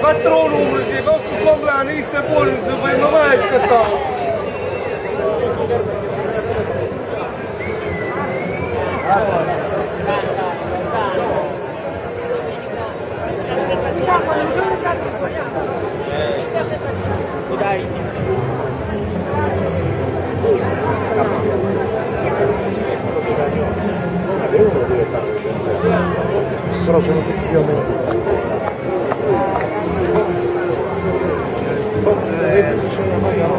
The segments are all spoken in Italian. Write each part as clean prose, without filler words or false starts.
patronul zic, cum la noi se bun, zic, băi, nu mai ești cătau. Però sono tutti più o meno. Ci sono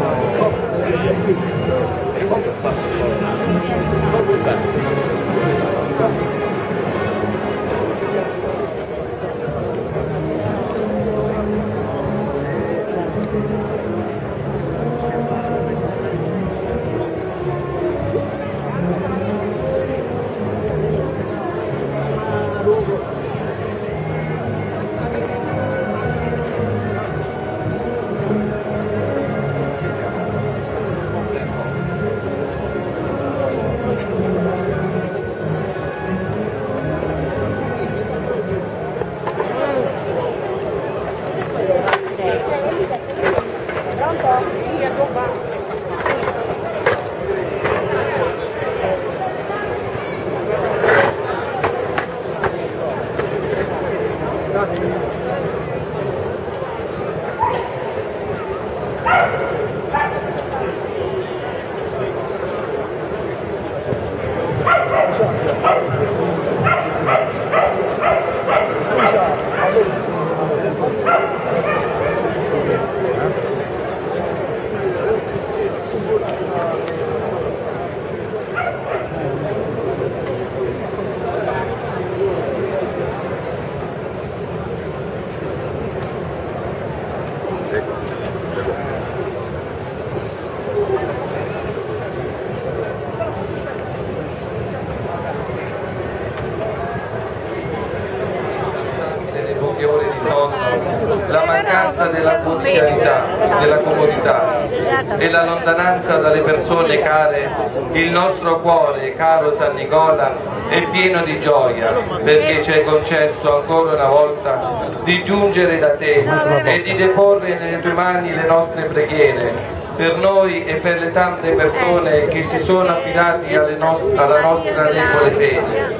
la mancanza della quotidianità, della comodità e la lontananza dalle persone care, il nostro cuore, caro San Nicola, è pieno di gioia perché ci hai concesso ancora una volta di giungere da te e di deporre nelle tue mani le nostre preghiere per noi e per le tante persone che si sono affidati alla nostra debole fede.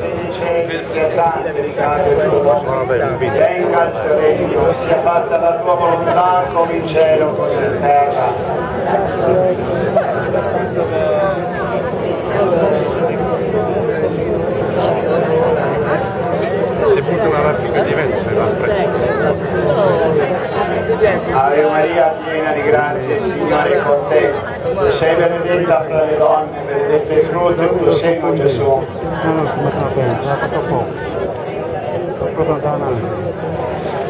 Sia santificato il tuo nome, venga il tuo regno, sia fatta la tua volontà come in cielo così in terra. Se porta una rapida diversa, va Ave Maria, piena di grazia, il Signore è con te. Tu sei benedetta fra le donne, benedetto il frutto del tuo seno, Gesù. No, come fa bene, va fatto poco. Proprio da un anno.